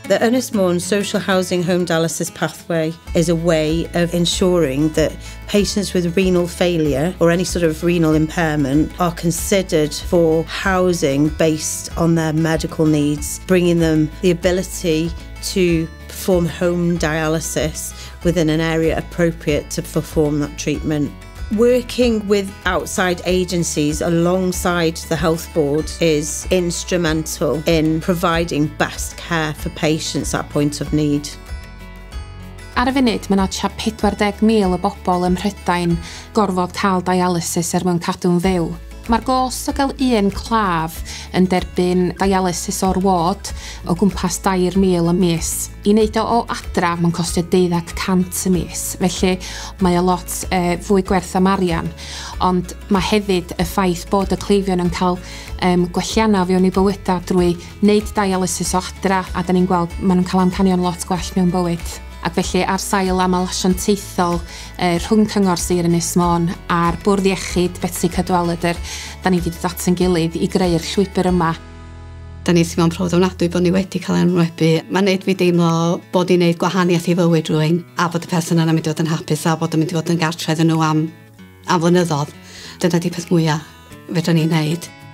The Ynys Môn social housing home dialysis pathway is a way of ensuring that patients with renal failure or any sort of renal impairment are considered for housing based on their medical needs, bringing them the ability to perform home dialysis within an area appropriate to perform that treatment. Working with outside agencies alongside the health board is instrumental in providing best care for patients at point of need. Ar y funud, mae yna tua 40,000 o bobl ym Mhrydain gorfod cael dialysis mwyn cadw'n fyw. Mae'r gos o gael un claf yn derbyn dialysis o'r ward o gwmpas 2,000 y mis. I wneud o adra, mae'n costio 12,100 y mis, felly mae o lot fwy gwerth am arian. Ond mae hefyd y ffaith bod y cleifion yn cael gwelliannau fewn i bywydau drwy wneud dialysis o adra, a da ni'n gweld maen nhw'n cael amcanion lot gwell mewn bywyd. Ac felly ar sail amal asiantaethol rhwng Cyngor Sir Ynys Môn a'r Bwrdd Iechyd Betsi Cadwaladr, da ni wedi dod at yn gilydd i greu'r llwybr yma. Da ni mewn profiad ofnadwy bod ni wedi cael enwebu. Mae'n neud fi deimlo bod ni'n neud gwahaniaeth i fywyd rhywun, a bod y person yna'n mynd i fod yn hapus, a bod yn mynd i fod yn gartref yn nhw am flynyddoedd. Dyna di peth mwyaf fedra ni'n neud.